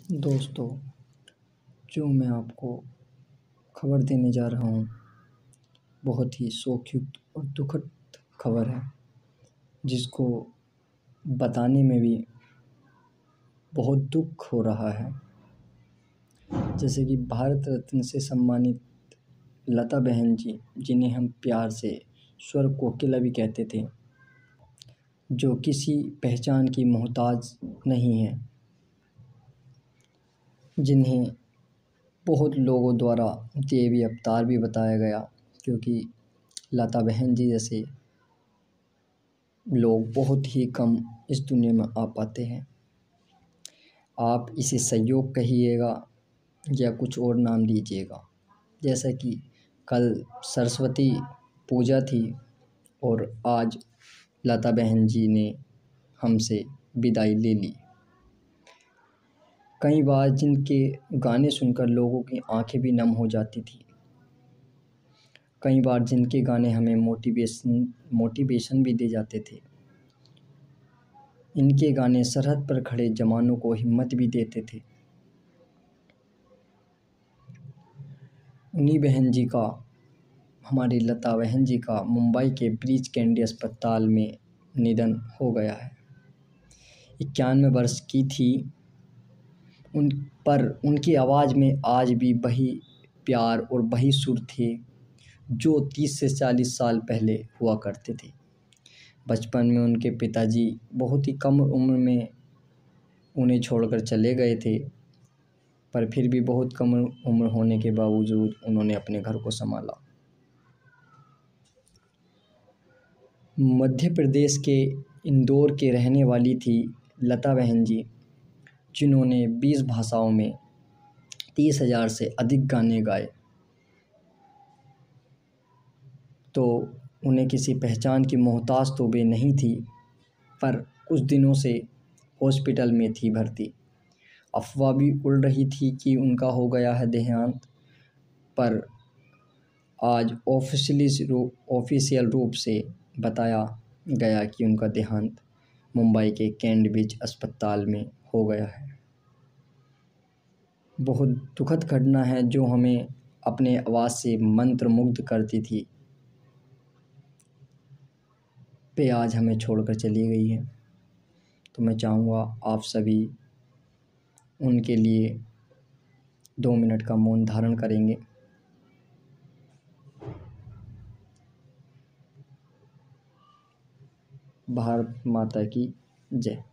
दोस्तों, जो मैं आपको खबर देने जा रहा हूँ, बहुत ही शोकयुक्त और दुखद खबर है, जिसको बताने में भी बहुत दुख हो रहा है। जैसे कि भारत रत्न से सम्मानित लता बहन जी, जिन्हें हम प्यार से स्वर कोकिला भी कहते थे, जो किसी पहचान की मोहताज नहीं है, जिन्हें बहुत लोगों द्वारा देवी अवतार भी बताया गया, क्योंकि लता बहन जी जैसे लोग बहुत ही कम इस दुनिया में आ पाते हैं। आप इसे संयोग कहिएगा या कुछ और नाम दीजिएगा। जैसा कि कल सरस्वती पूजा थी और आज लता बहन जी ने हमसे विदाई ले ली। कई बार जिनके गाने सुनकर लोगों की आंखें भी नम हो जाती थी। कई बार जिनके गाने हमें मोटिवेशन भी दे जाते थे। इनके गाने सरहद पर खड़े जवानों को हिम्मत भी देते थे। उन्हीं बहन जी का, हमारी लता बहन जी का मुंबई के ब्रीच कैंडी अस्पताल में निधन हो गया है। 91 वर्ष की थी। पर उनकी आवाज़ में आज भी वही प्यार और वही सुर थे जो 30 से 40 साल पहले हुआ करते थे। बचपन में उनके पिताजी बहुत ही कम उम्र में उन्हें छोड़कर चले गए थे, पर फिर भी बहुत कम उम्र होने के बावजूद उन्होंने अपने घर को संभाला। मध्य प्रदेश के इंदौर के रहने वाली थी लता बहन जी, जिन्होंने 20 भाषाओं में 30,000 से अधिक गाने गाए। तो उन्हें किसी पहचान की मोहताज तो वे नहीं थी, पर कुछ दिनों से हॉस्पिटल में थी भर्ती। अफवाह भी उड़ रही थी कि उनका हो गया है देहांत, पर आज ऑफिशियल रूप से बताया गया कि उनका देहांत मुंबई के कैंटब्रिज अस्पताल में हो गया है। बहुत दुखद घटना है जो हमें अपने आवाज़ से मंत्रमुग्ध करती थी, पे आज हमें छोड़कर चली गई है। तो मैं चाहूँगा आप सभी उनके लिए 2 मिनट का मौन धारण करेंगे। भारत माता की जय।